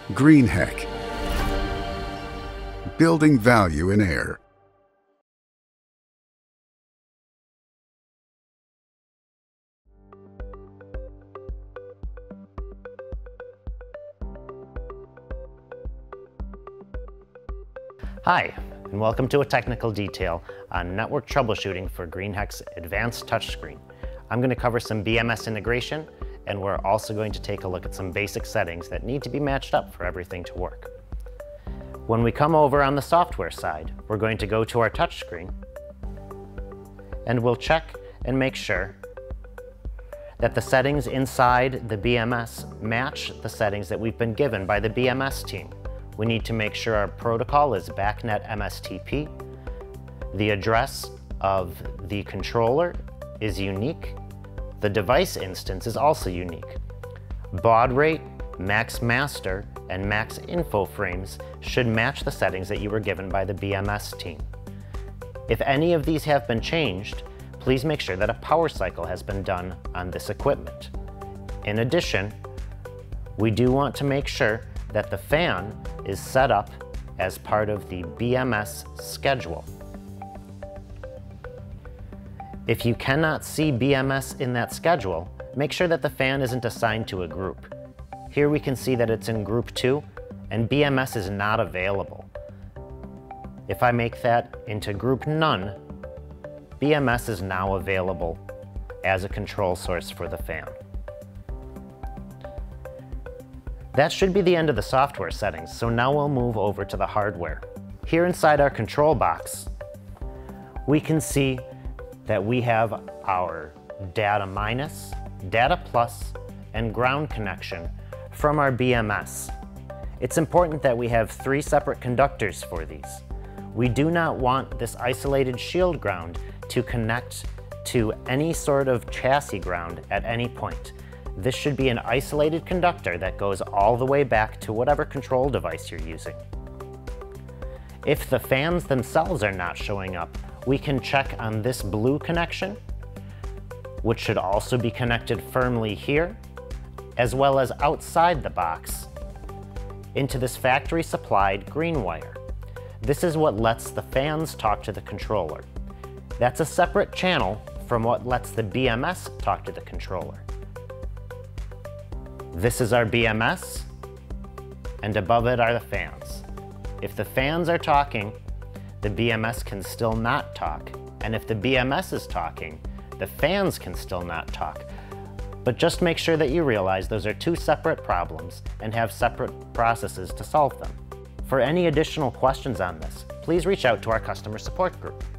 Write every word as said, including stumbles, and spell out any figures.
Greenheck. Building value in air. Hi, and welcome to a technical detail on network troubleshooting for Greenheck's advanced touchscreen. I'm going to cover some B M S integration, and we're also going to take a look at some basic settings that need to be matched up for everything to work. When we come over on the software side, we're going to go to our touchscreen, and we'll check and make sure that the settings inside the B M S match the settings that we've been given by the B M S team. We need to make sure our protocol is BACnet M S T P. The address of the controller is unique. The device instance is also unique. Baud rate, max master, and max info frames should match the settings that you were given by the B M S team. If any of these have been changed, please make sure that a power cycle has been done on this equipment. In addition, we do want to make sure that the fan is set up as part of the B M S schedule. If you cannot see B M S in that schedule, make sure that the fan isn't assigned to a group. Here we can see that it's in group two, and B M S is not available. If I make that into group none, B M S is now available as a control source for the fan. That should be the end of the software settings, so now we'll move over to the hardware. Here inside our control box, we can see that we have our data minus, data plus, and ground connection from our B M S. It's important that we have three separate conductors for these. We do not want this isolated shield ground to connect to any sort of chassis ground at any point. This should be an isolated conductor that goes all the way back to whatever control device you're using. If the fans themselves are not showing up, we can check on this blue connection, which should also be connected firmly here, as well as outside the box into this factory supplied green wire. This is what lets the fans talk to the controller. That's a separate channel from what lets the B M S talk to the controller. This is our B M S, and above it are the fans. If the fans are talking, the B M S can still not talk. And if the B M S is talking, the fans can still not talk. But just make sure that you realize those are two separate problems and have separate processes to solve them. For any additional questions on this, please reach out to our customer support group.